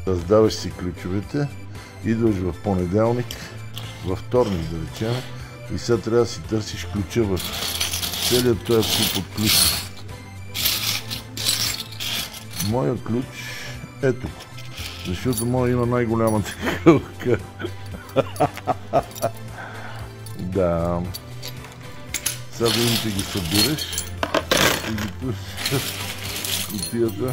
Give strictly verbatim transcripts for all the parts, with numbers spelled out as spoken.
Раздаваш си ключовете, идваш в понеделник, във вторник да речем, и сега трябва да си търсиш ключа в целият този куп от ключи. Моя ключ е тук, защото моя има най-голямата кълка. Да. Сега да имате ги събираш и ги пускаш в кутията.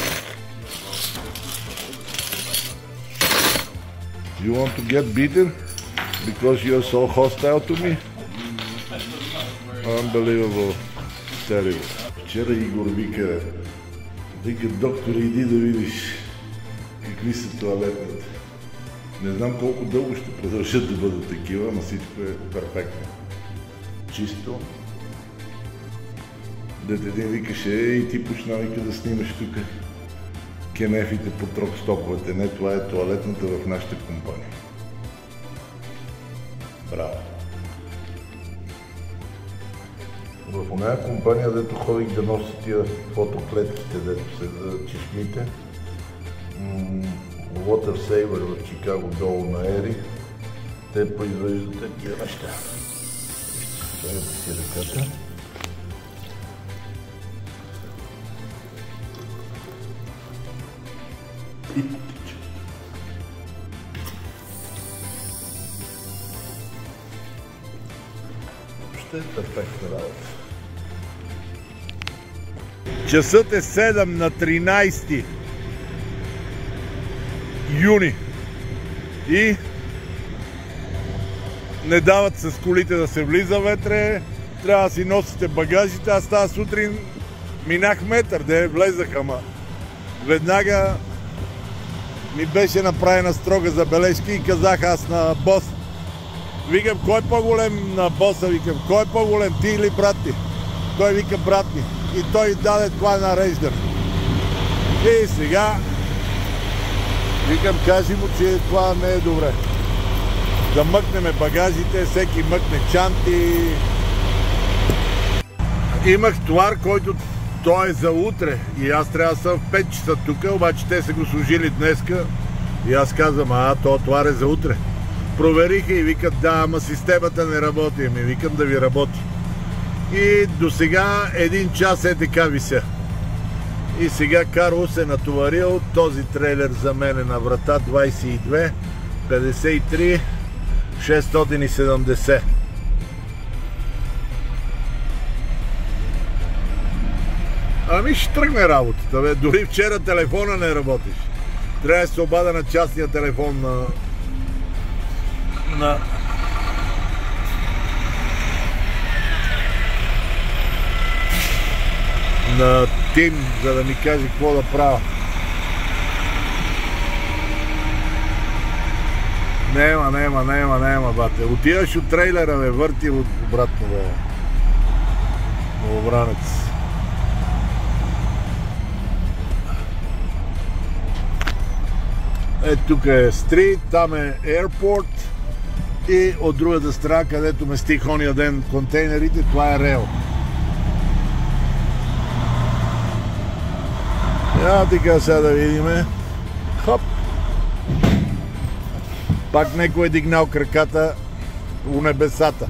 You want to get beaten because you're so hostile to me? Unbelievable. Terrible. Вчера Игор вика, вика, доктор, иди да видиш какви са тоалетните. Не знам колко дълго ще продължат да бъдат такива, но всичко е перфектно. Чисто. Дете един викаше, и ти почна вика да снимаш тук кенефите по трокстоповете. Не, това е тоалетната в нашата компания. Браво! В оная компания, дето ходих да носи тия фотоклетките, дето се за чешмите, Water Saver в Чикаго, долу на Ери, те произвеждат такива неща. Ставете си ръката. И потича. Ще е перфектна работа. Часът е седем на тринайсети юни и не дават с колите да се влиза вътре, трябва да си носите багажите. Аз тази сутрин минах метър, де влезах, ама веднага ми беше направена строга забележка и казах аз на бос. Викам, кой е по-голем на боса? Викам, кой е по-голем, ти или брат ти? Той вика, брат ми. И той даде това нареждане. И сега викам, кажи му, че това не е добре. Да мъкнеме багажите, всеки мъкне чанти. Имах товар, който той е за утре и аз трябва да съм в пет часа тук, обаче те са го служили днеска и аз казвам, а, то товар е за утре. Провериха и викат, да, ама системата не работи, ми викам да ви работи. И до сега един час е така вися. И сега Карло се натоварил, този трейлер за мен е на врата двайсет и две петдесет и три шестстотин и седемдесет. Ами ще тръгне работата, бе. Дори вчера телефона не работиш. Трябва да се обада на частния телефон на... на... на Тим, за да ми каже какво да правя. Нема, нема, нема, нема, бате. Отиваш от трейлера, бе, върти от обратно, бе. Новобранец. Е, тук е стрит, там е Airport и от другата страна, където местих ония ден контейнерите, това е Рейл. Я така сега да видиме. Хоп! Пак некой е дигнал краката у небесата.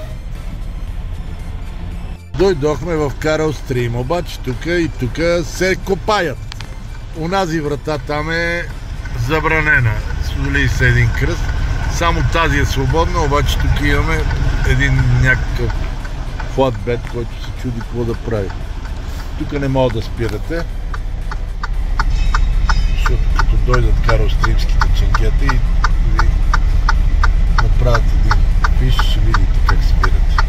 Дойдохме в Карл Стрим, обаче тук и тук се копаят. Унази врата там е забранена. Свали се един кръст. Само тази е свободна, обаче тук имаме един някакъв флатбед, който се чуди какво да прави. Тук не мога да спирате, защото като дойдат каростримските ченгета и ви направят един фиш, ще видите как спирате.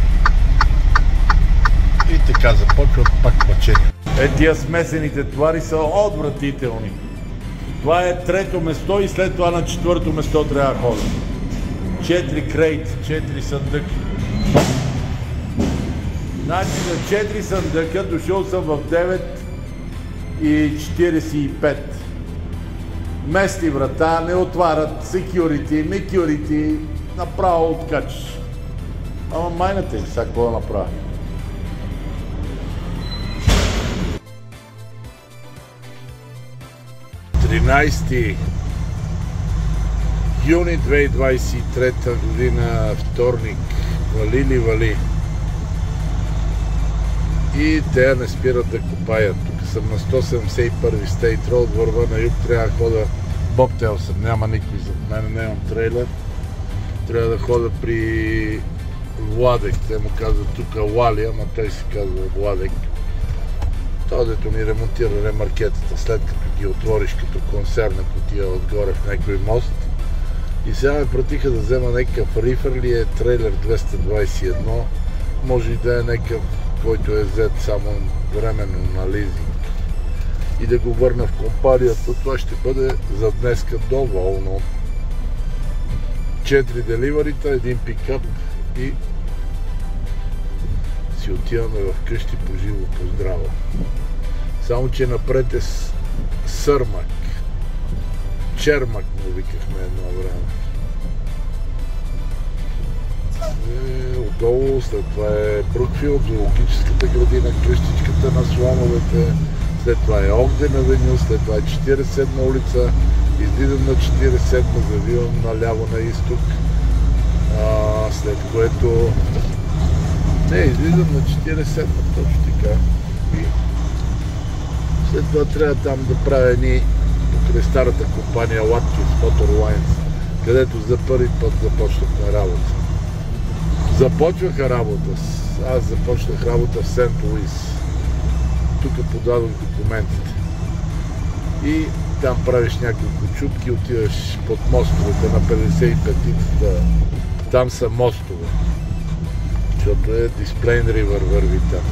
И така започват пак мъчения. Е, тия смесените товари са отвратителни. Това е трето место и след това на четвърто место трябва да ходя. Четири крейт, четири съндъки. Значи за четири съндъка дошъл съм в девет и четирийсет и пет. Мести врата, не отварят, security, мекюрити, направо откачаш. Ама майната им, сега какво да направя? тринайсети Юни две хиляди двадесет и трета година, вторник. Вали ли вали. И те не спират да копаят. Тук съм на сто седемдесет и първи Стейт Роуд, върва на юг, трябва да хода Бобтейл съм, няма никой зад мен, не имам трейлер. Трябва да хода при Владек, те му казват тук Лали, ама той си казва Владек. Той дето ми ремонтира ремаркетата, след като ги отвориш като консервна кутия отгоре в някой мост. И сега ме пратиха да взема някакъв рифър ли е трейлер двеста двадесет и едно, може и да е някакъв, който е взет само временно на лизинг. И да го върна в компанията, това ще бъде за днеска доволно. Четири деливарита, един пикап и си отиваме в къщи по живо, по здраво. Само че напред е Сърмак. Чермак му викахме едно време. И отдолу, след това е Брукфилд, зоологическата градина, къщичката на слоновете, след това е Огден авеню, след това е четиридесет и седма улица, излизам на четиридесет и седма, завивам наляво на изток, а, след което... Не, излизам на четиридесет и седма, точно така. И след това трябва там да правя едни покрай старата компания Watkins Motorlines, където за първи път започнахме работа. Започваха работа. Аз започнах работа в Сент Луис. Тук подадох документите. И там правиш няколко чупки, отиваш под мостовете на петдесет и петицата. Там са мостове. Защото е Дисплейн Ривър върви там.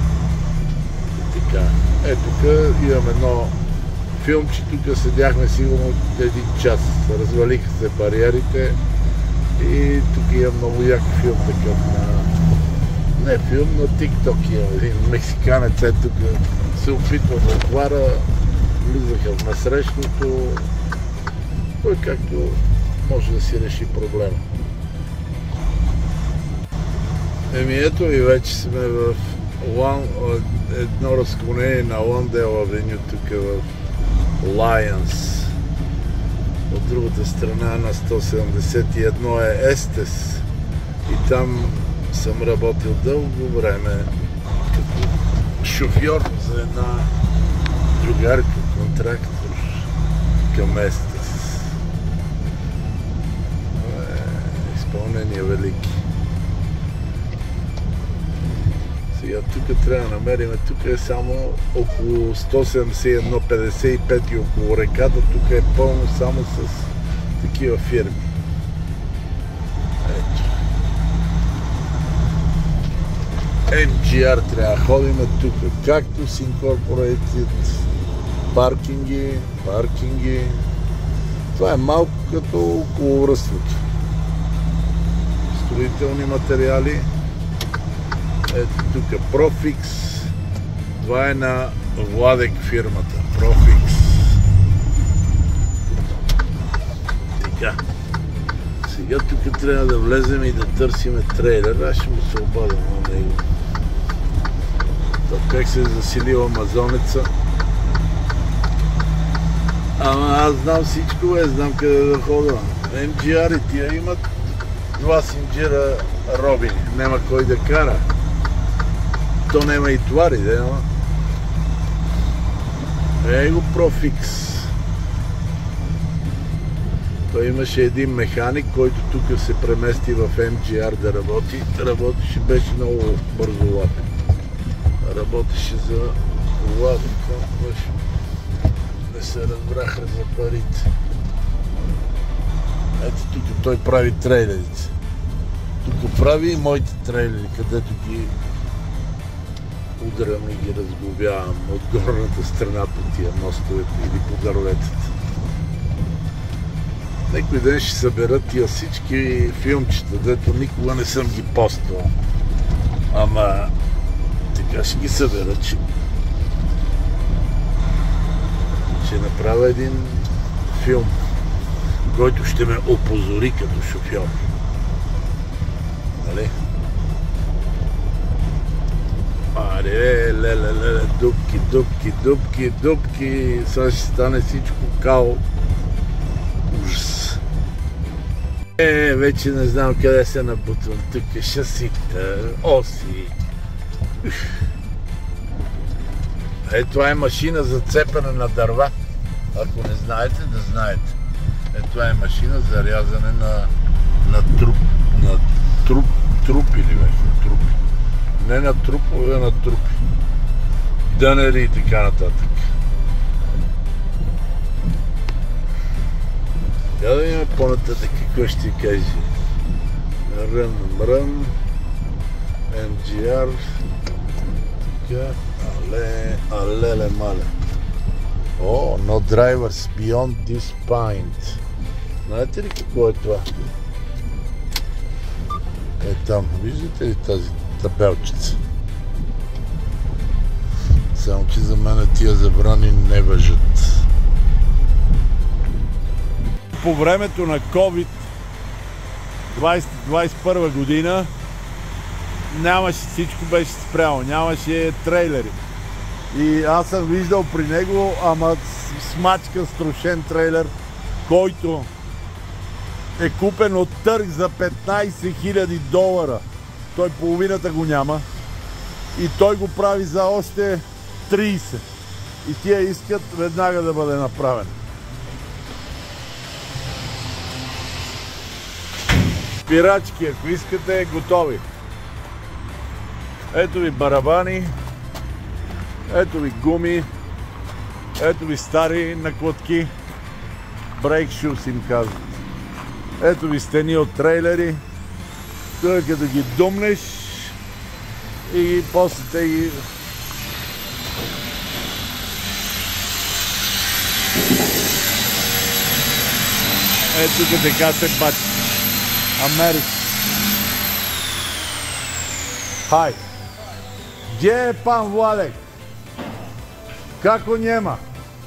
И така. Е, тук имам едно филмче, тук седяхме сигурно един час. Развалиха се бариерите и тук имам много як филм такъв на... Не филм, на TikTok имам един мексиканец, е тук се опитва да отваря, влизаха в насрещното, кой както може да си реши проблема. Еми ето и вече сме в Лан... едно разклонение на Ландел авеню, тук в Лайънс. От другата страна на сто седемдесет и едно е Естес. И там съм работил дълго време като шофьор за една другарка, контрактор към Естес. Е, изпълнение велики. Сега тук трябва да намерим, тук е само около сто седемдесет и едно петдесет и пет и около реката, тук е пълно само с такива фирми. Ето. Ем Джи Ар трябва да ходим тук, както с Incorporated, паркинги, паркинги. Това е малко като околовръстното. Строителни материали. Ето тук Профикс. Това е на Владек фирмата. Профикс. Така. Сега тук трябва да влезем и да търсиме трейлер. Аз ще му се обадам на него. Това как се е заселил амазонеца. Ама аз знам всичко, бе, знам къде да хода. Ем Джи Ар и тия имат два синджира робини. Нема кой да кара. То няма и товари, да, но... Е го Профикс. Той имаше един механик, който тук се премести в Ем Джи Ар да работи. Работеше, беше много бързо лапен. Работеше за Владек. Не се разбраха за парите. Ето тук той прави трейлерите. Тук прави и моите трейлери, където ги удрям и ги разглобявам от горната страна по тия мостовете или по дърветата. Некой ден ще съберат тия всички филмчета, дето никога не съм ги поствал. Ама така ще ги събера, че ще направя един филм, който ще ме опозори като шофьор. Нали? Аре, леле, леле, дупки, дупки, дупки, дупки. Сега ще стане всичко као. Ужас. Е, вече не знам къде се набутвам. Тук е шасита, оси. Е, това е машина за цепане на дърва. Ако не знаете, да знаете. Е, това е машина за рязане на, на труп. На труп, трупи ли беше? На трупи. Не на трупове, а на трупи. Дънери и така нататък. Я да видим по-нататък какво ще каже. Рън, мрън, Ем Джи Ар, така, але, алеле, мале. О, no drivers beyond this point. Знаете ли какво е това? Е там, виждате ли тази табелчица? Само че за мен тия забрани не важат. По времето на ковид двайсет двайсет и първа година нямаше, всичко беше спрямо, нямаше трейлери. И аз съм виждал при него, ама смачкан, струшен трейлер, който е купен от търг за петнайсет хиляди долара. Той половината го няма и той го прави за още трийсет. И тия искат веднага да бъде направен. Спирачки, ако искате, готови. Ето ви барабани, ето ви гуми, ето ви стари накладки, брейк шус им казват. Ето ви стени от трейлери, тук като ги думнеш и после те ги... Ето тук така се пачи. Америка. Хай. Где е пан Владек? Како njema?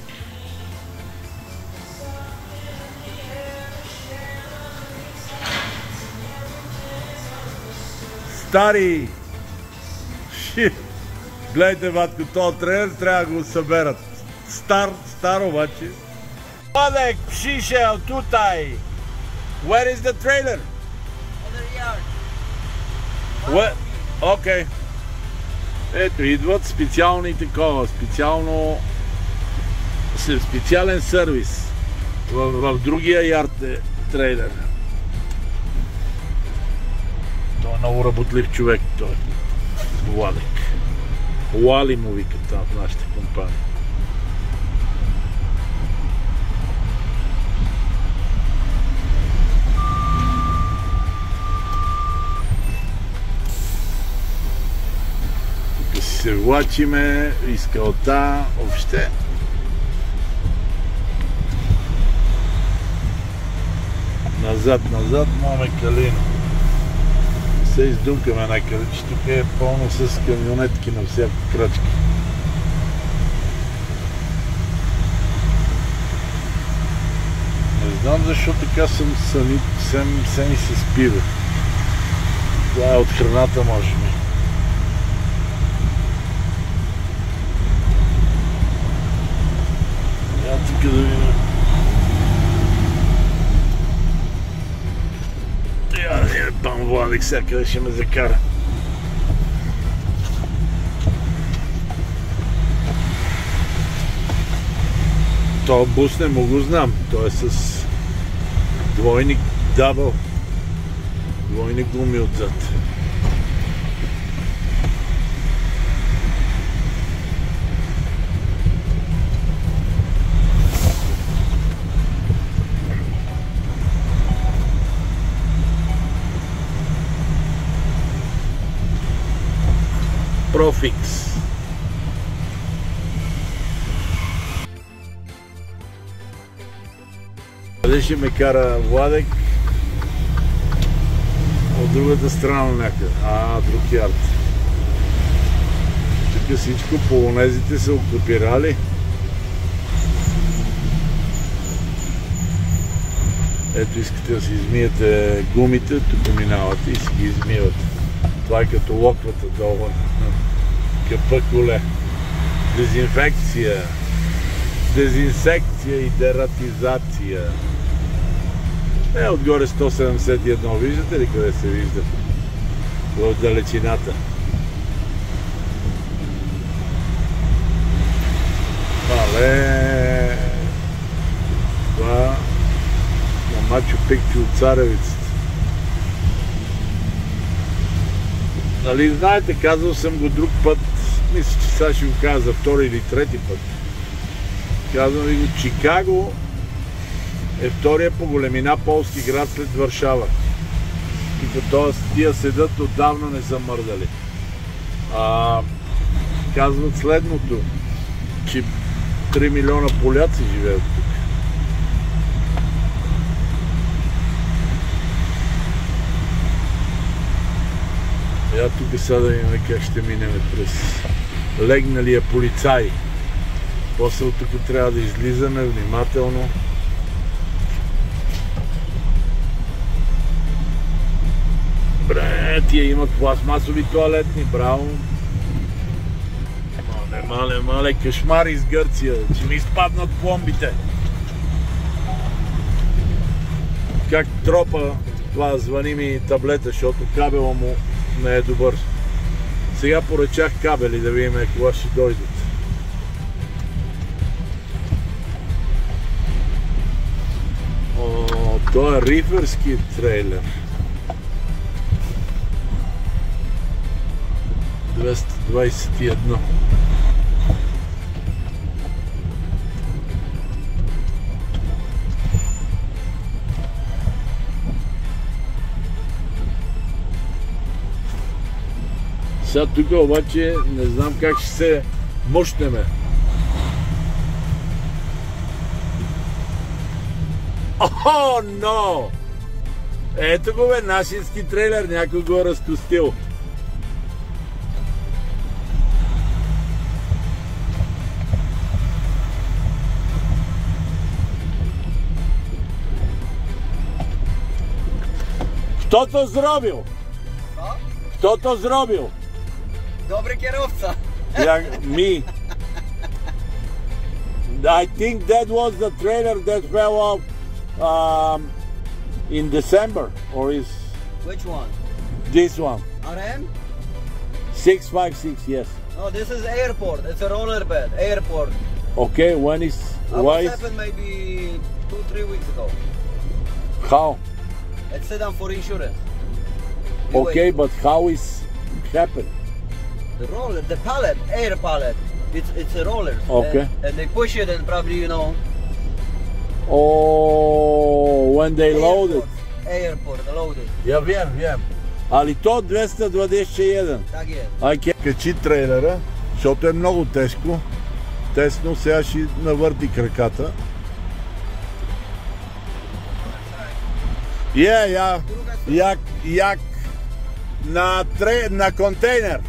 Стари! Ши! Гледайте, ватко, този трейлер трябва да го съберат. Стар, стар обаче. Владек, шишел, тутай! Where is the trailer? Other yard. What? Окей. Ето, идват специални такова, специално... специален сервис в, в другия ярд е трейлер. Той е много работлив човек, той. Владек. Лали му викат там в нашата компания. Се влачиме, изкалта, въобще. Назад, назад, маме калина. Се издумкаме някъде, че тук е пълно с камионетки на всяка крачка. Не знам защо така съм сами, сами, сами се спива. Това е от храната, може би. Тук да видим. Я да видим, пан Владик всякъде ще ме закара. Това бус не му го знам. Той е с двойник дабъл. Двойник гуми отзад. Profix. Къде ще ме кара Владек? От другата страна някъде. А, друг ярд. Тук всичко полонезите са окупирали. Ето, искате да си измиете гумите, тук минавате и си ги измивате. Това е като локвата долу на къпа коле. Дезинфекция, дезинсекция и дератизация. Е, отгоре сто седемдесет и едно, виждате ли къде се вижда? В далечината. Але... Това... на Мачу Пикчу от Царевицата. Нали знаете, казал съм го друг път, мисля, че сега ще го кажа за втори или трети път. Казвам ви го, Чикаго е втория по големина полски град след Варшава. И като тия седат отдавна не са мърдали. А, казват следното, че три милиона поляци живеят тук. Я тук сега да видим как ще минем през легналия полицай. После от тук трябва да излизаме внимателно. Бре, тия имат пластмасови тоалетни, браво. Мале, мале, мале, кошмар из Гърция, че ми изпаднат пломбите. Как тропа, това звъни ми таблета, защото кабела му не е добър. Сега поръчах кабели да видим кога ще дойдат. О, това е рифърски трейлер. двеста двадесет и едно. Сега тук обаче не знам как ще се мощнеме. О, но! Ето го бе, нашински трейлер, някой го е разкостил. Хто то зробил? Co? Хто то зробил? Dobry kierowca. Jak me. I think that was the trailer that fell off um, in December, or is Which one? this one? R M? six five six, yes. No, this is airport. It's a roller bed. Airport. Okay, when is, Uh, why what is, happened maybe two, three weeks ago. how? It's set down for insurance. You Okay, wait. but how is happened? The roller, the pallet, air pallet. It's it's a roller. Okay. And, and they push it and probably, you know. Oh, when they load it. Airport, load it. Я wiem, wiem. Ali to двеста двадесет и едно. Tak jest. Okay. Качи трейлера, защото е много тежко. Тесно, сега ще навърти краката. Е, я, як, як на, тре, на контейнер.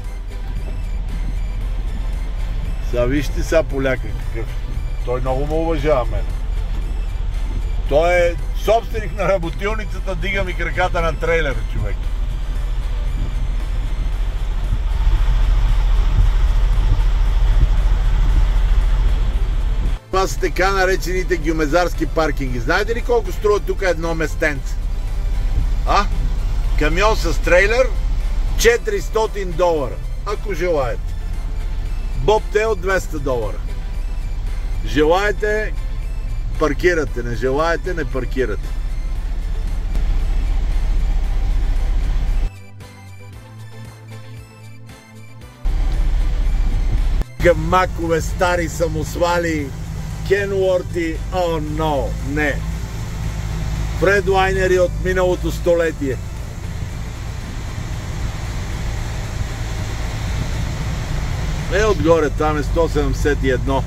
Сега вижте сега поляка какъв. Той много му уважава мен. Той е собственик на работилницата, дига ми краката на трейлера, човек. Това са така наречените геомезарски паркинги. Знаете ли колко струва тук едно местенце? А? Камион с трейлер четиристотин долара, ако желаете. Бобтейл двеста долара. Желаете, паркирате. Не желаете, не паркирате. Макове, стари самосвали, Кенуорти, о, но, не. Фредлайнери от миналото столетие. Е, отгоре, там е сто седемдесет и едно.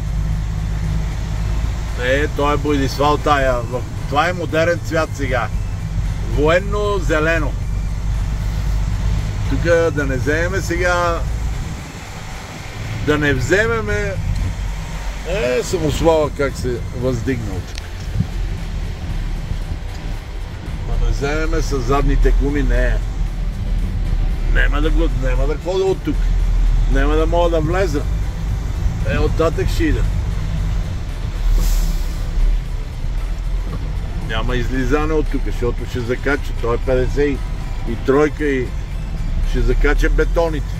Е, той е Бойдисвал тая. Това е модерен цвят сега. Военно зелено. Тук да не вземеме сега... Да не вземеме... Е, самосвала как се въздигнал. Да не вземеме с задните гуми, не. Нема да го... Нема да ходя от тук. Нема да мога да влеза. Е, оттатък ще ида. Няма Ама излизане от тук, защото ще закача. Той е петдесет и тройка и ще закача бетоните.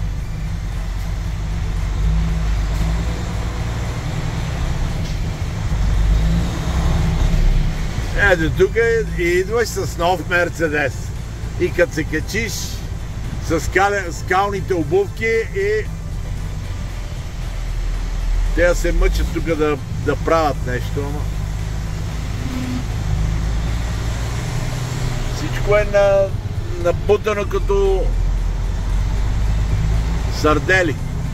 Ето тук и идваш с нов Мерцедес. И като се качиш с скалните обувки и те се мъчат тук да, да правят нещо, ама всичко е на, напутано като сардели.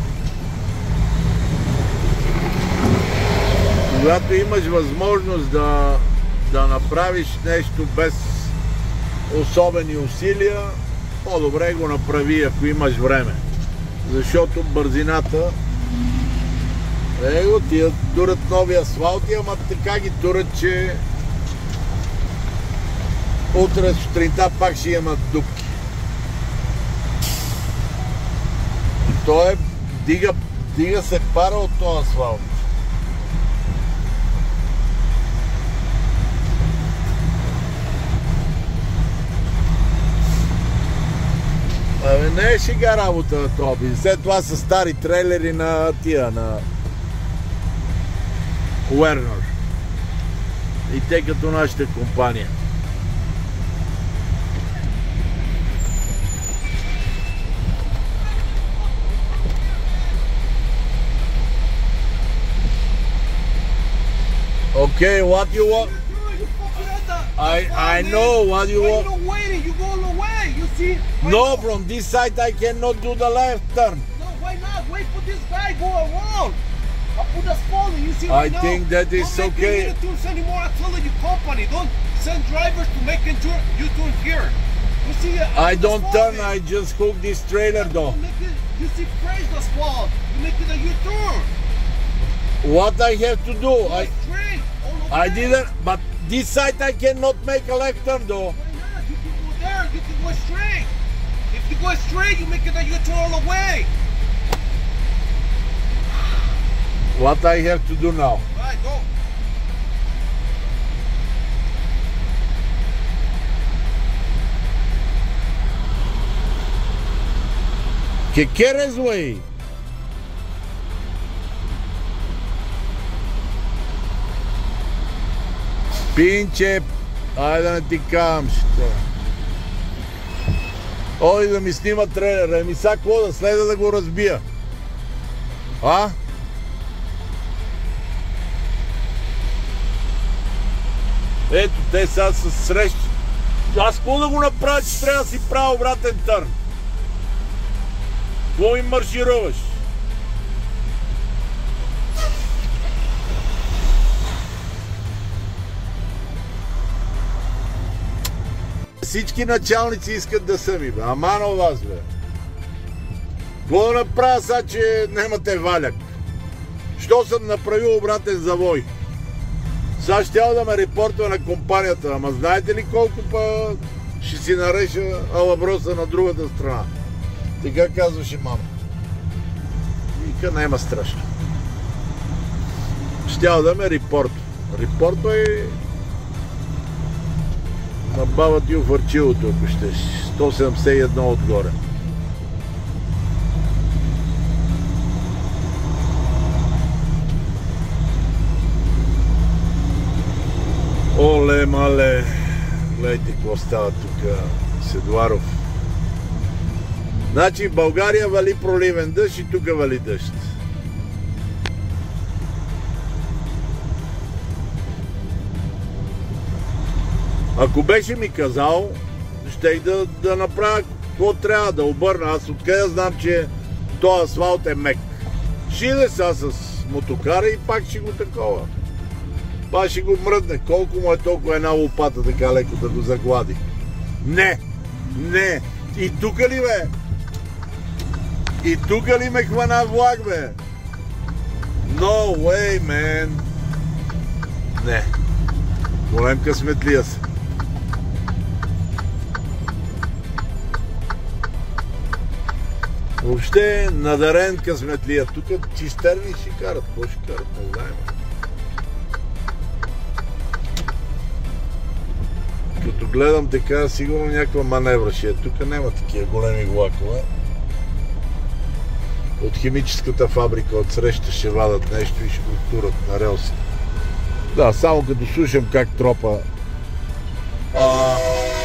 Когато имаш възможност да, да направиш нещо без особени усилия, по-добре го направи, ако имаш време. Защото бързината Его, тия турят нови асфалти, ама така ги турят, че утре сутринта пак ще имат дупки. То е, дига, дига се пара от този асфалт. Абе, не е шега работа на този. След това са стари трейлери на тия, на Werner. И те като нашата компания. Okay, what you want? I I know what you want. You're waiting. You go all the way. You see? No, from this side I cannot do the left turn. No, why not? Wait for this guy. Go around. I put the spalling. You see? I Right think now. that is Don't okay. Don't make U-turns anymore. I tell you, company. Don't send drivers to make a U-turn here. You see? I don't turn. I just hook this trailer though. You, make it, you see? Fresh the spot. You make it a U-turn. What I have to do? I Straight. All the I way. didn't. But this side I cannot make a left turn though. Why not? You can go there. You can go straight. If you go straight, you make it a U-turn all the way. What I have to do now? Right, go. ¿Qué quieres, güey? Pinche, айде да не ти кам, що. Ой, да ми снима трейлера, ми са какво да следа да го разбия. А? Ето, те сега са срещи. Аз какво да го направя, че трябва да си правя обратен търн? Какво ми маршируваш? Всички началници искат да са ми, бе. Амано вас, бе. Какво да направя сега, че немате валяк? Що съм направил обратен завой? Сега щял да ме репортва на компанията, ама знаете ли колко па ще си нареша алаброса на другата страна? Така казваше мама. Вика, няма страшно. Щял да ме репортва. Репортва и на баба ти офърчилото, ако щеш. сто седемдесет и едно отгоре. Оле, мале! Гледайте какво става тук, Седуаров. Значи в България вали проливен дъжд и тук вали дъжд. Ако беше ми казал, щех да, да направя какво трябва да обърна. Аз откъде знам, че този асфалт е мек. Ще иде сега с мотокара и пак ще го такова. Пак ще го мръдне. Колко му е толкова една лопата така леко да го заглади. Не! Не! И тук ли бе? И тук ли ме хвана влак, бе? No way, man! Не. Голем късметлия се. Въобще надарен късметлия. Тук цистерни ще карат. Какво ще карат? Не знаем. гледам така, сигурно някаква маневра ще е. Тук няма такива големи влакове. От химическата фабрика отсреща ще вадат нещо и ще го турат на релси. Да, само като слушам как тропа. А...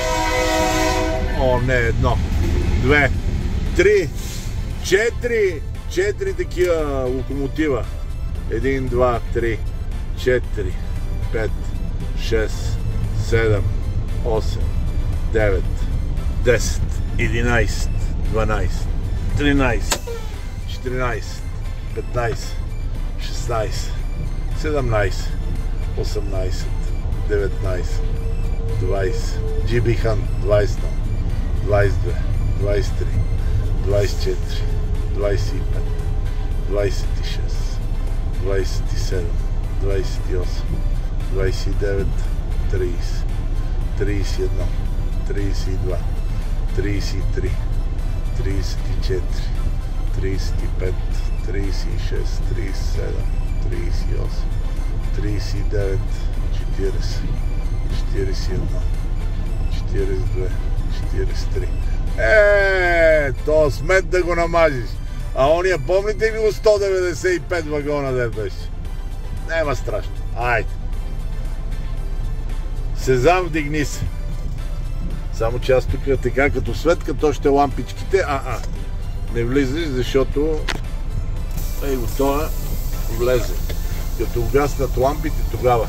О, не, едно, две, три, четири, четири такива локомотива. Един, два, три, четири, пет, шест, седем, осем, девет, десет, единайсет, дванайсет, тринайсет, четиринайсет, петнайсет, шестнайсет, седемнайсет, осемнайсет, деветнайсет, двайсет, джи би Хан, двайсет едно, двайсет две, двайсет три, двайсет четири, двайсет и пет, двайсет и шест, двайсет и седем, двайсет и осем, двайсет и девет, трийсет, трийсет и едно, трийсет и два, трийсет и три, трийсет и четири, трийсет и пет, трийсет и шест, трийсет и седем, трийсет и осем, трийсет и девет, четирийсет, четирийсет и едно, четирийсет и две, четирийсет и три. Е, то смет да го намажиш. А ония, помните ли го сто деветдесет и пет вагона де беше? Нема страшно. Айде. Сезам, вдигни се. Само че аз тук така като светка, то ще лампичките. А-а. Не влизаш, защото ей го това влезе. Като угаснат лампите, тогава.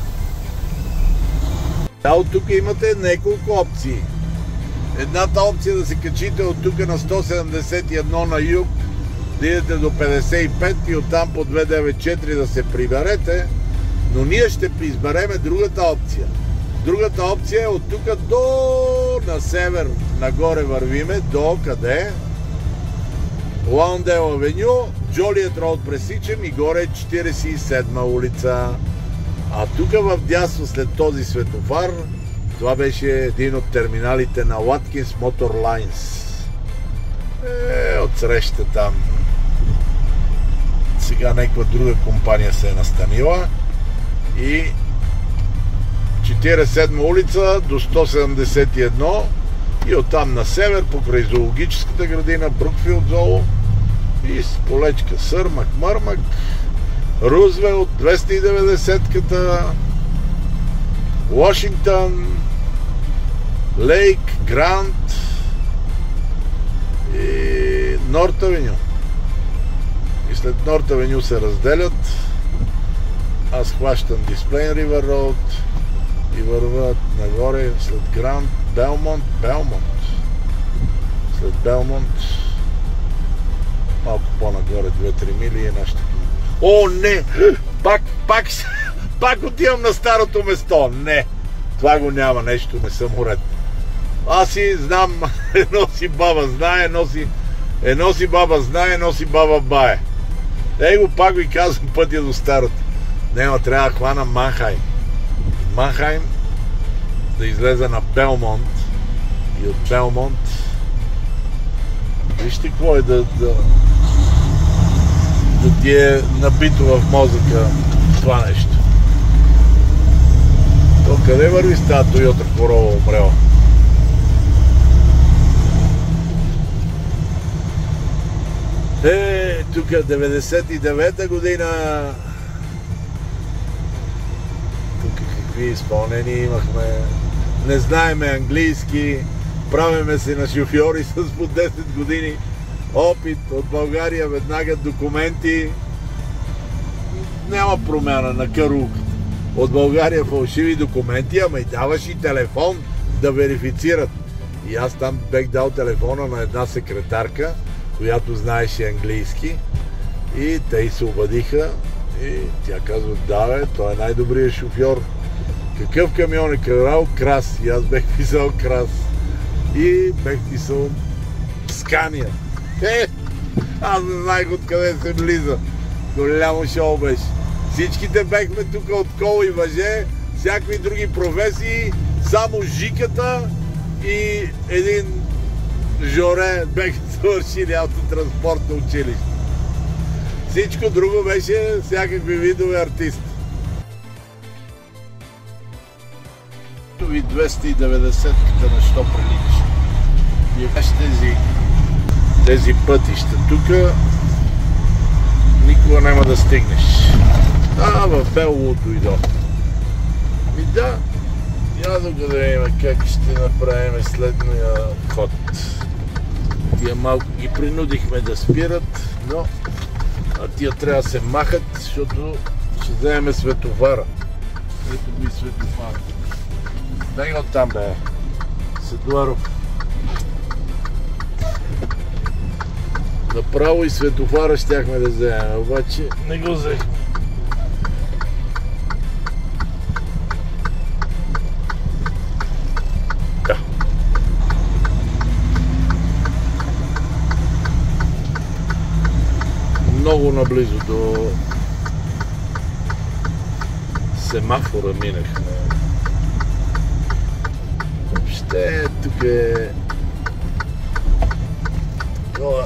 Да, от тук имате няколко опции. Едната опция да се качите от тук на сто седемдесет и едно на юг, да идете до петдесет и пет и оттам по двеста деветдесет и четири да се приберете, но ние ще избереме другата опция. Другата опция е от тук до на север, нагоре вървиме, до къде? Лаундейл авеню, Джолиет роуд пресичам и горе е четирийсет и седма улица. А тук в дясно след този светофар, това беше един от терминалите на Watkins Motor Lines. Е, отсреща там. Сега някаква друга компания се е настанила. И четирийсет и седма улица до сто седемдесет и едно и оттам на север покрай зоологическата градина, Брукфилд Зоо и с полечка Сър Макмърмък, Рузвелт, двеста и деветдесетката, Вашингтон, Лейк, Грант и Норт Авеню. И след Норт Авеню се разделят. Аз хващам Дисплейн Ривър Роуд и върват нагоре след Грант, Белмонт, Белмонт. След Белмонт малко по-нагоре, две-три мили е нашата. О, не! Пак, пак, пак отивам на старото место. Не! Това го няма, нещо, не съм уред. Аз си знам, едно си баба знае, едно си, едно си баба знае, едно си баба бае. Ей го пак ви казвам пътя до старото. Нема, трябва да хвана Манхайм. Манхайм да излезе на Белмонт и от Белмонт вижте какво е да, да, да ти е набито в мозъка това нещо. То къде върви с тази Toyota Corolla умрела? Е, тук деветдесет и девета година. Тук какви изпълнения имахме. Не знаеме английски. Правиме се на шофьори с по десет години опит от България, веднага документи. Няма промяна на карулката. От България фалшиви документи, ама и даваш и телефон да верифицират. И аз там бех дал телефона на една секретарка, която знаеше английски, и те и се обадиха и тя казва: да бе, той е най-добрият шофьор. Какъв камион е карал? Крас. И аз бех писал Крас. И бех писал Скания. Е, аз не знаех откъде се влиза. Голямо шоу беше. Всичките бехме тук от кол и въже, всякакви други професии, само жиката и един жоре беха свършили автотранспортно училище. Всичко друго беше всякакви видове артисти. ви двеста и деветдесетката на що прилича. И тези, тези пътища тук никога няма да стигнеш. А, в Белово дойдох. И да, я да го да видим как ще направим следния ход. Тия малко ги принудихме да спират, но а тия трябва да се махат, защото ще вземем светофара. Ето го и светофара. Дай го там, бе. Седуаров. Направо и светофара щяхме да вземем, обаче не го взехме. Да. Много наблизо до семафора минахме. Въобще тук е такова.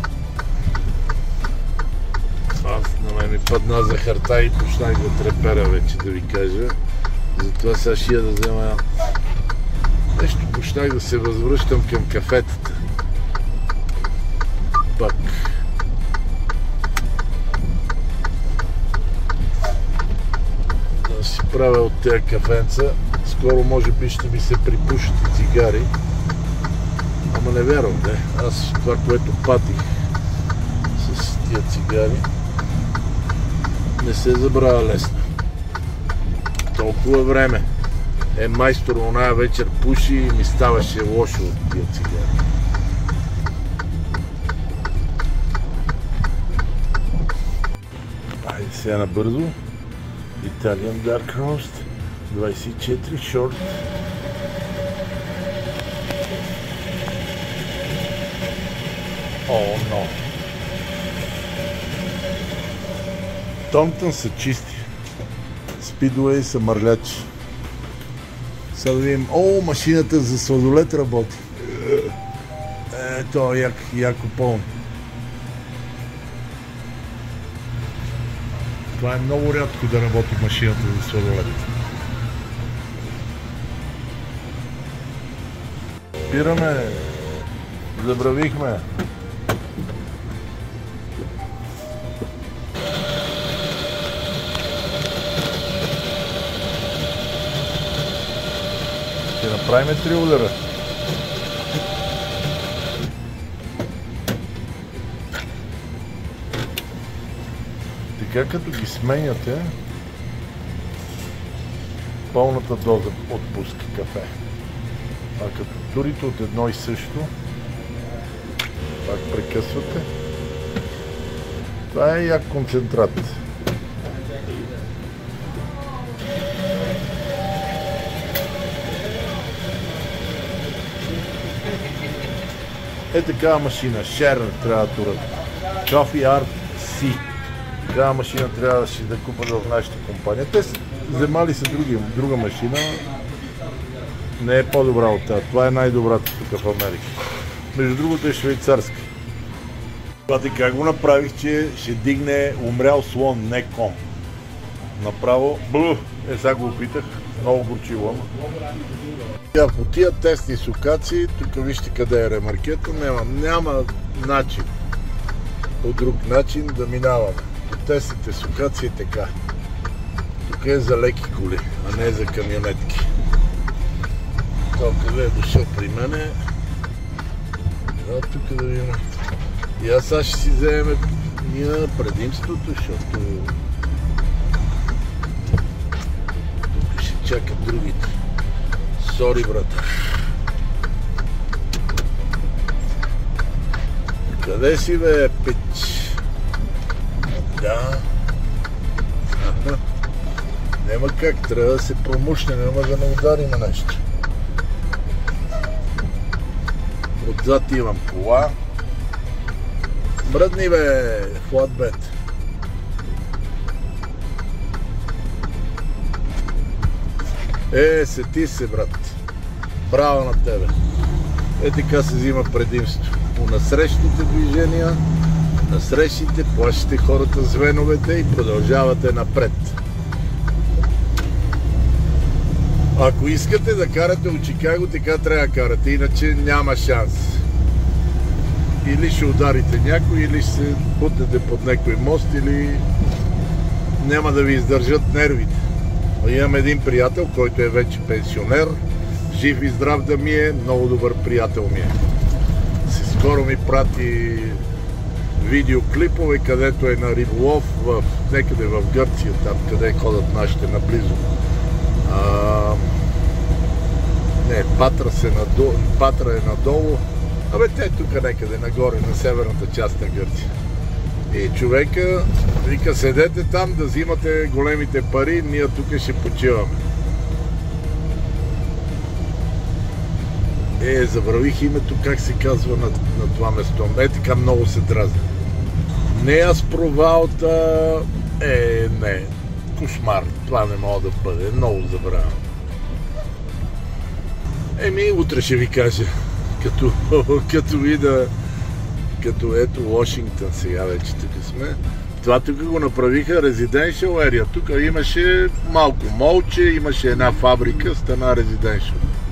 Аз на мен ми падна захарта и почнах да трепера вече, да ви кажа. Затова сега ще я да взема нещо, почнах да се възвръщам към кафетата. Пак. Да си правя от тези кафенца. Скоро може би ще ми се припушат и цигари. Ама не вярвам, не. Аз това, което патих с тия цигари, не се забравя лесно. Толкова време е майстор, оная вечер пуши и ми ставаше лошо от тия цигари. Айде сега набързо. Italian Dark Roast двайсет и четири шорт. О, но. Томптън са чисти. Спидуей са мърлячи. Сега да видим. О, машината за сладолет работи. Е, то е як, яко пълно. Това е много рядко да работи машината за сладолет. Спираме. Забравихме. Ще направим три удара. Така като ги сменяте, пълната доза отпуска кафе. А като турите от едно и също, пак прекъсвате. Това е як концентрат. Е такава машина, Шерър трябва да турат. Coffee Art C. Такава машина трябва да си да купат в нашата компания. Те вземали са други, друга машина. Не е по-добра от тази. Това е най-добрата тук в Америка. Между другото е швейцарска. Това така го направих, че ще дигне умрял слон, не кон. Направо, бъл, е сега го опитах, много горчиво. По тия тестни сукаци, тук вижте къде е ремаркето, няма, няма начин, по друг начин да минаваме. По тестните сукаци е така. Тук е за леки коли, а не за камионетки. Това къде е дошъл при мене. Да, тук да видим. И аз сега ще си вземем ние предимството, защото тук ще чакат другите. Сори, брата. Къде си, бе, пич? Да. Аха. Нема как, трябва да се промушне, няма да не ударим нещо. Отзад имам кола. Мръдни, бе, флатбет. Е, сети се, брат. Браво на тебе. Е, така се взима предимство. По насрещните движения, насрещните, плащате хората с веновете и продължавате напред. Ако искате да карате от Чикаго, така трябва да карате, иначе няма шанс. Или ще ударите някой, или ще се бутнете под някой мост, или няма да ви издържат нервите. Имам един приятел, който е вече пенсионер, жив и здрав да ми е, много добър приятел ми е. Скоро ми прати видеоклипове, където е на риболов, в, некъде в Гърция, там къде ходят нашите наблизо. А, не, Патра, се надолу, Патра е надолу, абе те тук некъде нагоре, на северната част на Гърция. И човека вика, седете там да взимате големите пари, ние тук ще почиваме. Е, забравих името, как се казва на, на това место. Е, така много се дразни. Не Аспровалта, е, не, кошмар, това не мога да бъде, много забравям. Еми, утре ще ви кажа, като, като вида, като ето Вашингтон сега вече тук сме. Това тук го направиха Residential Area. Тук имаше малко молче, имаше една фабрика, стана Residential.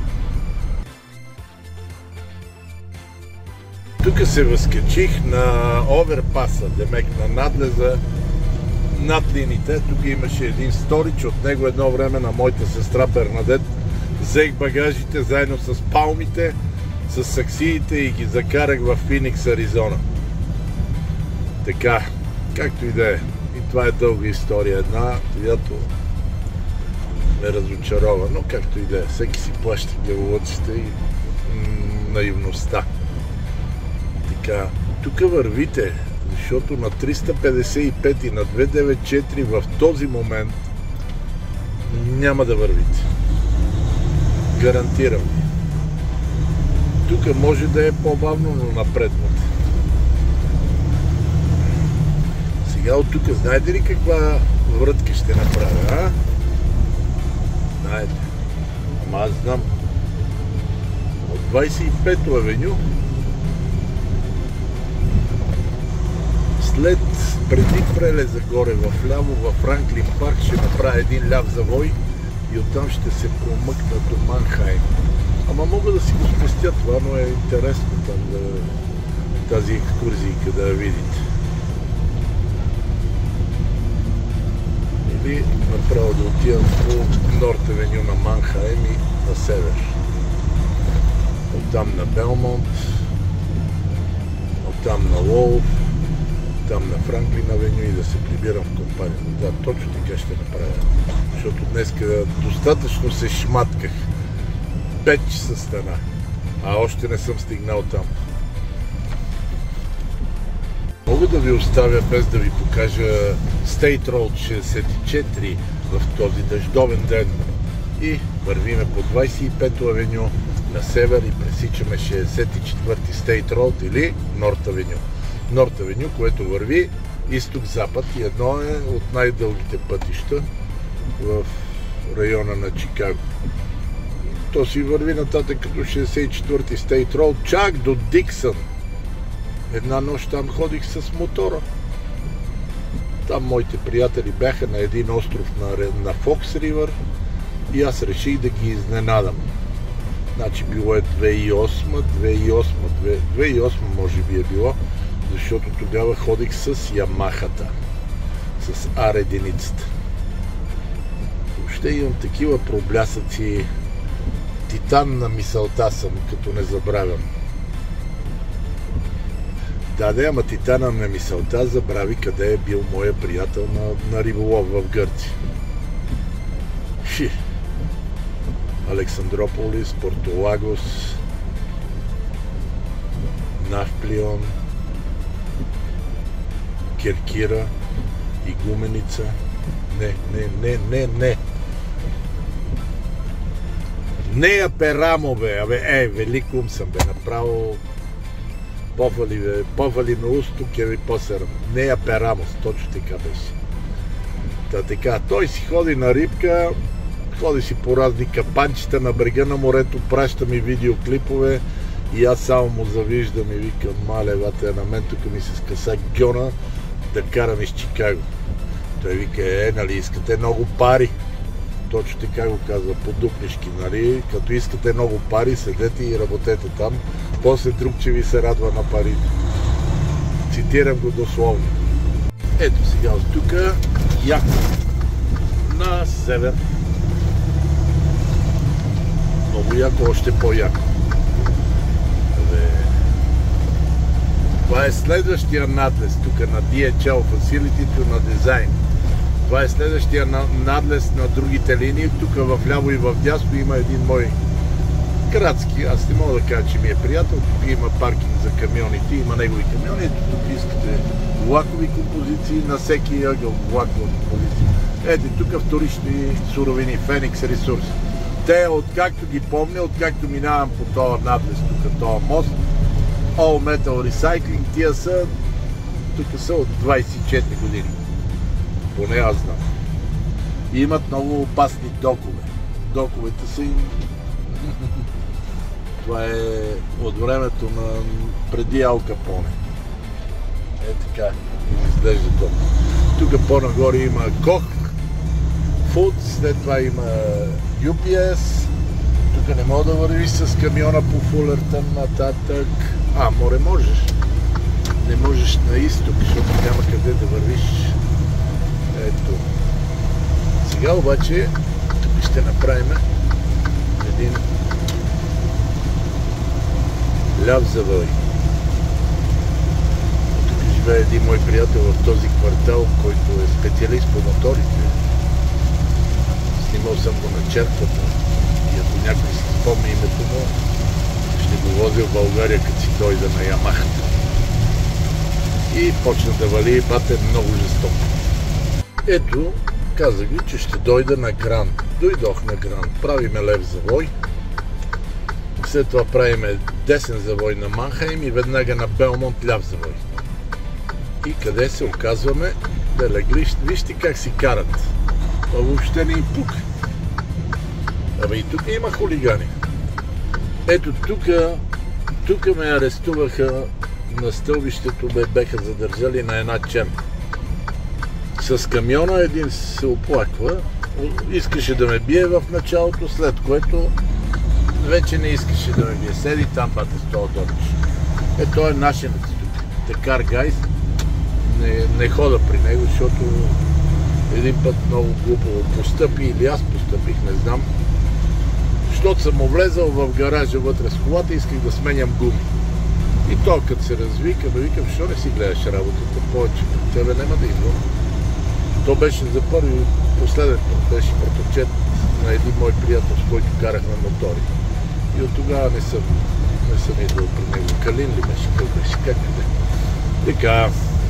Тук се възкачих на оверпаса, демек на надлеза над лините. Тук имаше един сторич, от него едно време на моята сестра Бернадет взех багажите заедно с палмите, с саксиите и ги закарах в Феникс, Аризона. Така, както и да е. И това е дълга история една, която ме разочарова, но както и да е. Всеки си плаща главолъците и наивността. Така, тук вървите, защото на триста петдесет и пет и на двеста деветдесет и четири в този момент няма да вървите. Гарантирам. Тук може да е по-бавно, но напредвате. Сега от тук знаете ли каква врътка ще направя, а? Знаете. Ама аз знам. От двадесет и пето авеню след, преди прелеза горе в ляво, в Франклин парк, ще направя един ляв завой и оттам ще се промъкна до Манхайм. Ама мога да си го спестя това, но е интересно там да, тази екскурзийка да я видите. Или направо да отивам по Норт Авеню на Манхайм и на север. Оттам на Белмонт, оттам на Лоу, там на Франклин Авеню и да се прибирам в компанията. Да, точно така ще направя. Защото днеска достатъчно се шматках. пет часа стана, а още не съм стигнал там. Мога да ви оставя без да ви покажа State Road шейсет и четири в този дъждовен ден и вървиме по двадесет и пето авеню на север и пресичаме шейсет и четвърти State Road или Норт Авеню. Норт Авеню, което върви изток-запад и едно е от най-дългите пътища в района на Чикаго. То си върви нататък като шейсет и четвърти State Road, чак до Диксън. Една нощ там ходих с мотора. Там моите приятели бяха на един остров на, на Фокс Ривър и аз реших да ги изненадам. Значи било е две хиляди и осма, две хиляди и осма, две хиляди и осма може би е било, защото тогава ходих с Ямахата, с Ар единицата. Въобще имам такива проблясъци. Титан на мисълта съм, като не забравям. Да, да, ама титана на мисълта забрави къде е бил моя приятел на, на риболов в Гърция. Ши. Александрополис, Портолагос, Навплион, Керкира, Игуменица. Не, не, не, не, не. Не я перамо, бе, абе, е, велик ум съм, бе, направо повали, бе, повали на усто, ке ви посерам. Не я перамо, точно така беше. Та така, той си ходи на рибка, ходи си по разни капанчета на брега на морето, праща ми видеоклипове и аз само му завиждам и викам, мале, бате, на мен тук ми се скъса гьона да карам из Чикаго. Той вика, е, нали искате много пари? точно така го казва, подупнишки, нали? Като искате много пари, седете и работете там, после друг, че ви се радва на парите. Цитирам го дословно. Ето сега от тук, яко, на север. Много яко, още по-яко. Това е следващия надлез тук на Ди Ейч Ел Facility на дизайн. Това е следващия надлез на другите линии. Тук вляво и вдясно има един мой градски. Аз не мога да кажа, че ми е приятел. Тук има паркинг за камионите, има негови камиони. Ето тук искате влакови композиции, на всеки ъгъл влакова композиция. Ето тук вторични суровини, Феникс Ресурс. Те, откакто ги помня, откакто минавам по този надлез, тук този мост, All Metal Recycling, тия са, тук са от двайсет и четири години. Поне аз знам. И имат много опасни докове. Доковете са им... Това е от времето на преди Ал Капоне. Е така, изглежда това. Тук по-нагоре има Koch Foods, след това има Ю Пи Ес. Тук не мога да вървиш с камиона по Фулертън нататък. А, море можеш. Не можеш на изток, защото няма къде да вървиш. Ето. Сега обаче, тук ще направим един ляв завой. Тук живее един мой приятел в този квартал, който е специалист по моторите. Снимал съм го на черквата. И ако някой си спомня името му, ще го возя в България, като си дойда на Ямахата. И почна да вали батер много жестоко. Ето, казах ви, че ще дойда на Гранд. Дойдох на Гранд. Правиме лев завой. След това правиме десен завой на Манхайм и веднага на Белмонт ляв завой. И къде се оказваме? Беле, вижте как си карат. Това въобще не им пука. Абе и тук има хулигани. Ето тук, тук ме арестуваха на стълбището, ме беха задържали на една черна. С камиона един се оплаква, искаше да ме бие в началото, след което вече не искаше да ме бие. Седи там, бате, с това дориш. Е, той е нашенец тук. Текар гайс. Не, не хода при него, защото един път много глупо постъпи или аз постъпих, не знам. Защото съм влезал в гаража вътре с колата и исках да сменям гуми. И то като се развика, ме викам, защо не си гледаш работата повече, при тебе няма да идвам. То беше за първи, последен път беше проточет на един мой приятел, с който карах на мотори. И от тогава не съм, не съм идвал при него. Калин ли беше, как беше, как не. Така.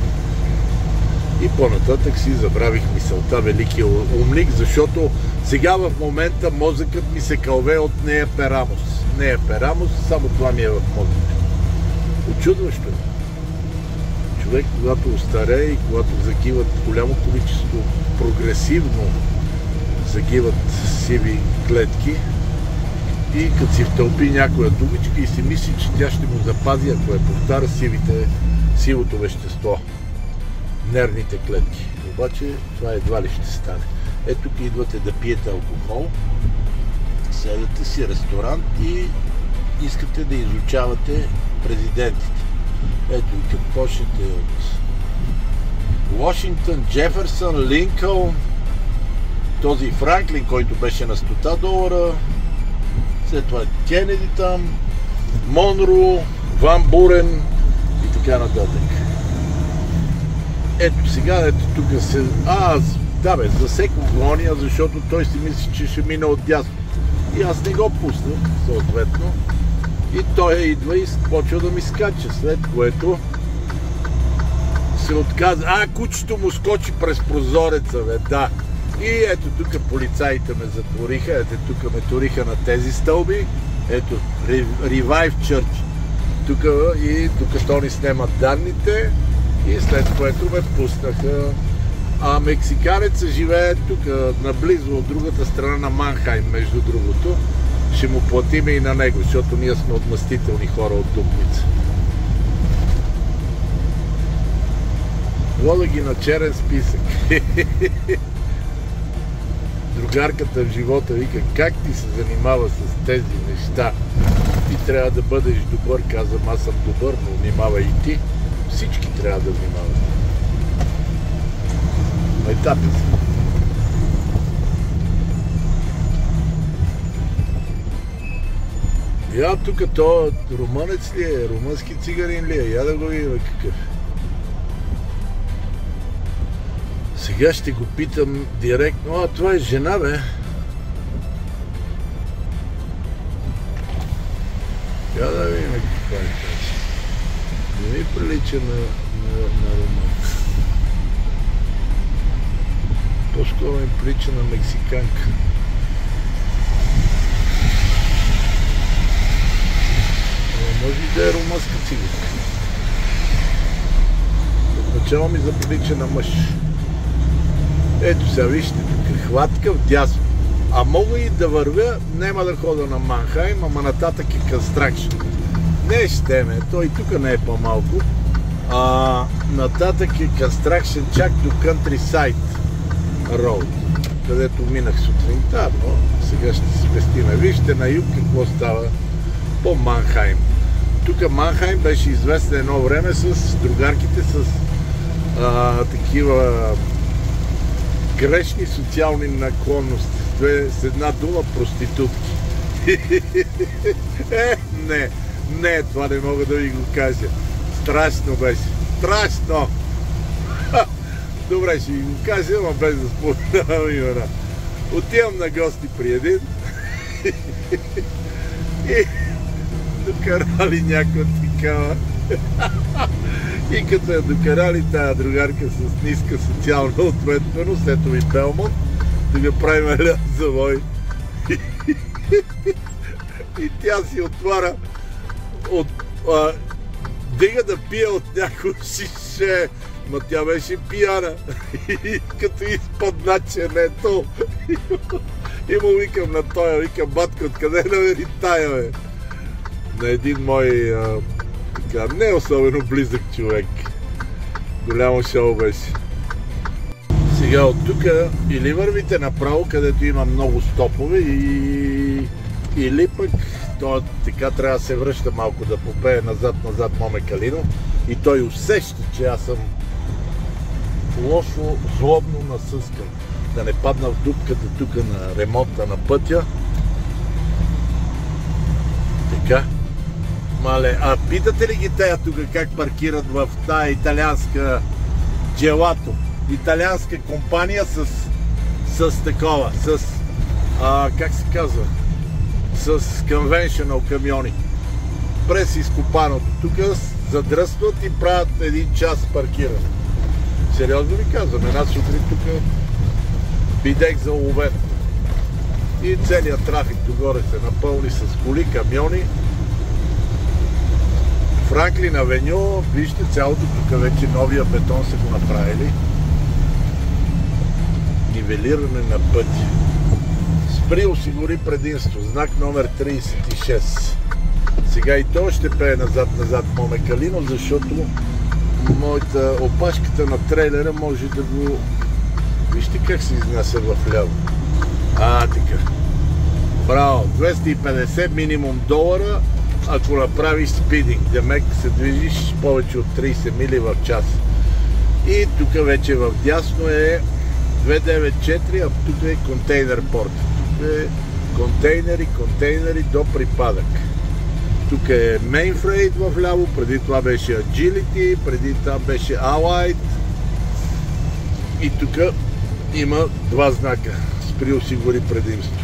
И по-нататък си забравих мисълта, великия умник, защото сега в момента мозъкът ми се кълве от нея перамус. Нея перамус, само това ми е в мозъка. Очудващо е. Човек, когато остарее и когато загиват голямо количество, прогресивно загиват сиви клетки и като си втълпи някоя думичка и си мисли, че тя ще му запази, ако я повтаря сивите, сивото вещество. Нервните клетки. Обаче това едва ли ще стане. Ето тук идвате да пиете алкохол, седете си ресторант и искате да изучавате президентите. Ето и като почнете от Вашингтон, Джеферсън, Линкълн, този Франклин, който беше на сто долара, след това Кенеди там, Монро, Ван Бурен и така нататък. Ето сега, ето тук се... А, да бе, засеко гоня, защото той си мисли, че ще мине от дясно. И аз не го пуснах, съответно. И той идва и почва да ми скача, след което се отказа. А, кучето му скочи през прозореца, бе, да. И ето тук полицаите ме затвориха, ето тук ме туриха на тези стълби. Ето, Revive Church. Тук и докато ни снемат данните и след което ме пуснаха. А мексиканецът живее тук, наблизо от другата страна на Манхайм, между другото. Ще му платиме и на него, защото ние сме отмъстителни хора от Дупница. Вода ги на черен списък. другарката в живота вика, как ти се занимава с тези неща? Ти трябва да бъдеш добър. Казвам, аз съм добър, но внимавай и ти. Всички трябва да внимават. Майтапи се. Я тук то румънец ли е? Румънски цигарин ли е? Я да го видим какъв. Сега ще го питам директно. А, това е жена, бе. Я да видим каква е тази. Не ми прилича на, на, на румънка. По-скоро ми прилича на мексиканка. Може и да е румънска цигарка. Отначало ми заприлича на мъж. Ето сега, вижте, тук хватка вдясно. А мога и да вървя, няма да хода на Манхайм, ама нататък е Construction. Не ще ме, той тук не е по-малко. А, нататък е Construction чак до Countryside Road, където минах сутринта, но сега ще се спестиме. Вижте на юг какво става по Манхайм. Тук Манхайм беше известен едно време с другарките с а, такива грешни социални наклонности. С една дума проститутки. Е, не, не, това не мога да ви го кажа. Страшно беше. Страшно! Добре, ще ви го кажа, но без да споменавам имена. Отивам на гости при един и докарали някаква такава. И като я докарали тая другарка с ниска социална ответственост, ето ми Белмонт, да го правим ляд завой. И тя си отваря, от, а, дига да пие от някой шише, но тя беше пияна. И като изпадна чернето, и му викам на тоя, викам, батко, откъде намери тая, бе? На един мой а, така, не особено близък човек. Голямо шоу беше. Сега от тук или вървите направо, където има много стопове, и, или пък то така трябва да се връща малко, да попее назад-назад Моме Калино, и той усеща, че аз съм лошо, злобно насъскан. Да не падна в дупката тук на ремонта на пътя. Така. Мале, а питате ли ги тея тук как паркират в тая италианска джелато? Италианска компания с, с такова, с, а, как се казва, с conventional камиони. През изкопаното. Тук задръстват и правят един час паркиране. Сериозно ви казвам, една сутрин тук бидех заловен. И целият трафик догоре се напълни с коли, камиони. Франклин Авеню, вижте цялото тук вече новия бетон са го направили. Нивелиране на пъти. Спри осигури предимство. Знак номер тридесет и шест. Сега и то ще пее назад-назад Моме Калино, защото моята опашката на трейлера може да го... Вижте как се изнася в ляво. А, така. Браво! двеста и петдесет минимум долара, ако направиш спидинг. Демек се движиш повече от тридесет мили в час. И тук вече в дясно е двеста деветдесет и четири, а тук е контейнер порт. Тук е контейнери, контейнери до припадък. Тук е Mainfreight в ляво, преди това беше Agility, преди това беше Allied. И тук има два знака. Спри осигури предимство.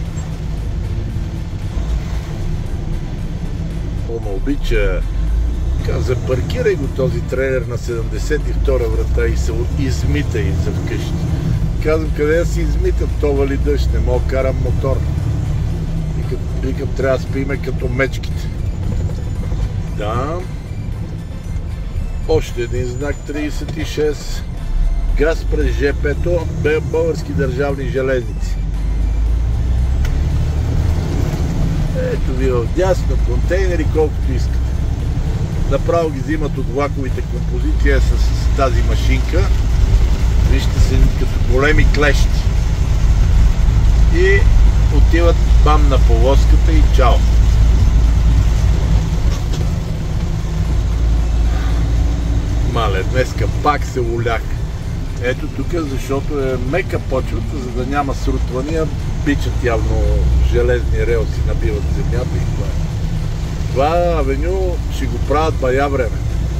Ма обича, каза, паркирай го този трейлер на седемдесет и втора врата и се измитай за вкъщи. Казвам, къде да си измитам, то вали дъжд, не мога карам мотор. Викам, викам, трябва да спиме като мечките. Да. Още един знак, тридесет и шест. Газ през ЖП-то, Български държавни железници. Ето ви в дясно, контейнери колкото искате. Направо ги взимат от влаковите композиции с, с тази машинка. Вижте се като големи клещи. и отиват бам на повозката и чао. Мале, днеска пак се улях. Ето тук, защото е мека почвата, за да няма срутвания, бичат явно железни релси, набиват земята и това. Това авеню ще го правят бая време.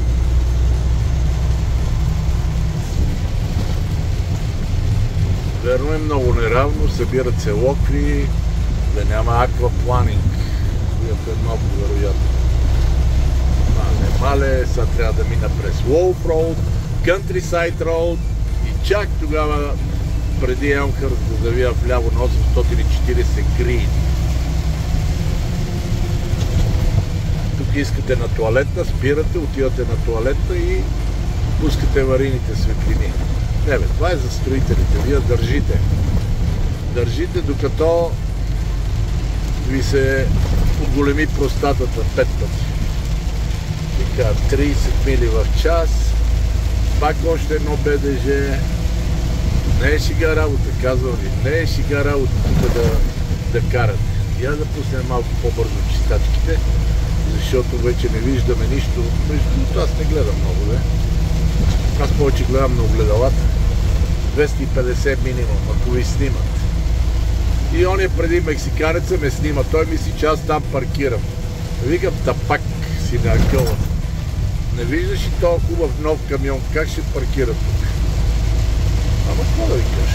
Верно е много неравно, събират се локви, да няма аквапланинг, което е много вероятно. Мале, мале, сега трябва да мина през Wolf Road, Countryside Road и чак тогава преди Елмхърст да завия вляво на осемстотин и четирийсет Green. Тук искате на тоалетна, спирате, отивате на тоалетна и пускате аварийните светлини. Не бе, това е за строителите, вие държите. Държите докато ви се отголеми простатата пет пъти. Така, трийсет мили в час, пак още едно БДЖ. Не е шига работа, казвам ви, не е шига работа тук да, да карате. Я да пуснем малко по-бързо чистачките, защото вече не виждаме нищо. Между другото, аз не гледам много, бе. Аз повече гледам на огледалата. двеста и петдесет минимум, ако ви снимат. И он е преди мексиканеца ме снима. Той мисли, че аз там паркирам. Викам, тапак си на акъла. Не виждаш и този хубав нов камион, как ще паркира тук? Ама какво да ви кажа?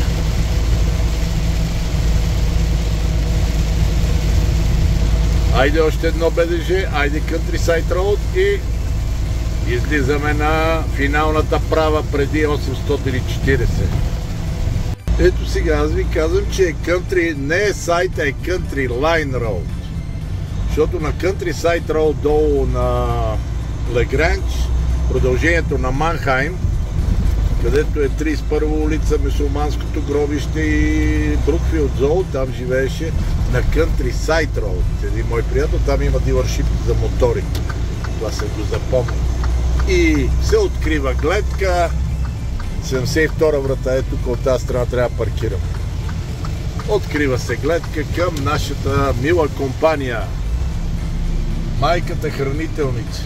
Айде още едно БДЖ, айде Countryside Road и излизаме на финалната права преди осемстотин и четирийсет. Ето сега аз ви казвам, че е Country, не е сайт, а е Country Line Road. Защото на Countryside Road долу на Легранж, продължението на Манхайм, където е трийсет и първа улица, мюсюлманското гробище и Брукфилд Зоу, там живееше на Countryside Road. Един мой приятел, там има дилършип за мотори. Това се го запомня. И се открива гледка, седемдесет и втора врата, е тук от тази страна трябва да паркирам. Открива се гледка към нашата мила компания, майката хранителница.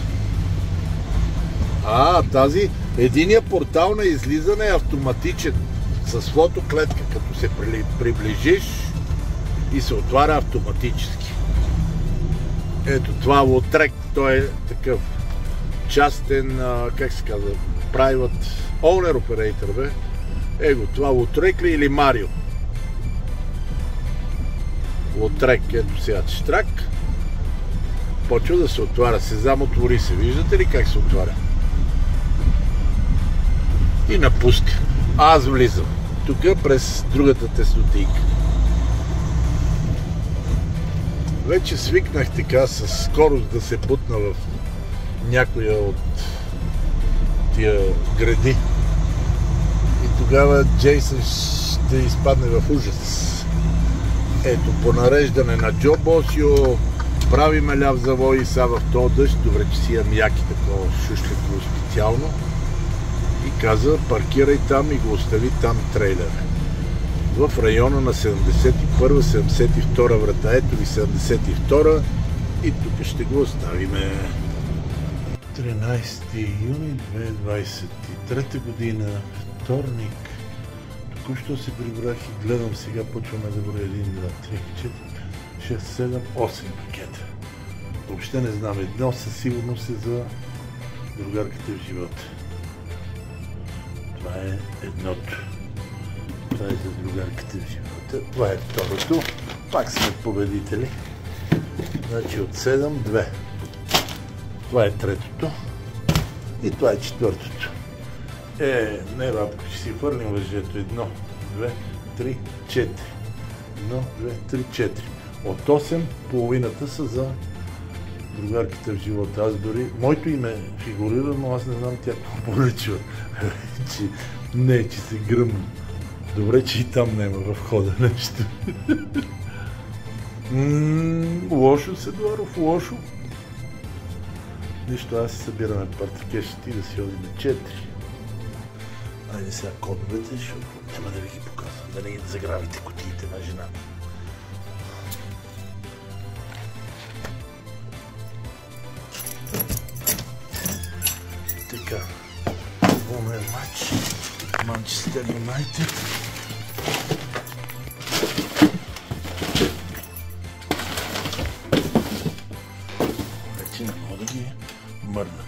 А, тази, единия портал на излизане е автоматичен, с фотоклетка, като се приближиш и се отваря автоматически. Ето това Лотрек, той е такъв частен, как се казва, private owner operator, бе. Его, това Лотрек ли или Марио? Лотрек, ето сега Штрак. Почва да се отваря, Сезам, отвори се. Виждате ли как се отваря? И напуска. Аз влизам. Тук през другата теснотийка. Вече свикнах така със скорост да се бутна в някоя от тия гради. И тогава Джейсън ще изпадне в ужас. Ето, по нареждане на Джо Босио, правиме ляв завой и са в този дъжд. Добре, че си имам яки такова шушлеко специално. И каза, паркирай там и го остави там трейлера. В района на седемдесет и първа седемдесет и втора врата. Ето ви седемдесет и втора и тук ще го оставиме. тринайсети юни две хиляди двайсет и трета година, вторник. Току-що се прибрах и гледам, сега почваме да броя едно, два, три, четири, шест, седем, осем пакета. Въобще не знам, едно със сигурност е за другарката в живота. Това е едното. Това е за другарката в живота. Това е второто. Пак сме победители. Значи от седем, две. Това е третото. И това е четвъртото. Е, не, бабко, ще си хвърлим въжето. Едно, две, три, четири. Едно, две, три, четири. От осем, половината са за другарката в живота. Аз дори... Моето име фигурира, но аз не знам тя какво поръчва. че... Не, че се гръмна. Добре, че и там няма в хода нещо. Ммм, лошо, Седоров, лошо. Нищо, аз си събираме партикешите и да си ходим на четири. Айде сега кодовете, защото няма да ви ги показвам, да не ги загравите кутиите на жена. Манчестър Юнайтед. Вече не мога да ги мърда.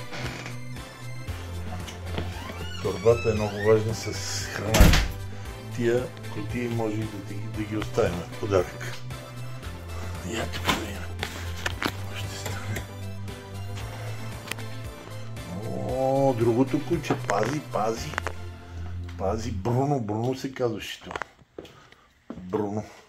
Торбата е много важна с храна. Тия кутии може и да, да ги оставим в подарък. Я ти погледна. Ще стане. О, другото куче. Пази, пази. Пази. Бруно. Бруно се казваше това. Бруно.